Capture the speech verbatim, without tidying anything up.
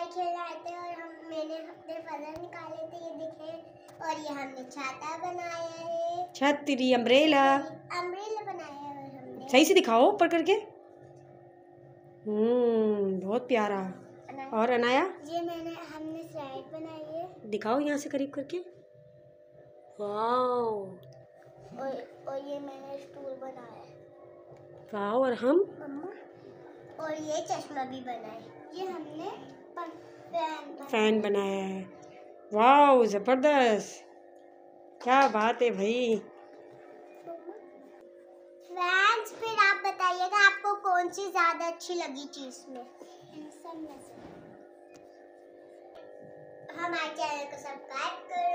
Mobile खेल रहे थे और हम मैंने अपने पजल निकाले थे, ये दिखे। और ये हमने छाता बनाया है, छतरी, अम्ब्रेला अम्ब्रेला बनाया है हमने। सही से दिखाओ ऊपर करके। हम्म बहुत प्यारा। और अनाया? ये मैंने हमने स्लाइड बनाई है। दिखाओ यहाँ से करीब करके। वाओ। और और ये मैंने स्टूल बनाया है। वाओ। और हम? और ये चश्मा भी बना है। ये हमने फैन फैन बनाया है। वाओ जबरदस्त, क्या बात है भाई। फ्रेंड्स फिर आप बताइएगा आपको कौन सी ज्यादा अच्छी लगी चीज में, इन सब में से। हमारे चैनल को सब्सक्राइब करें।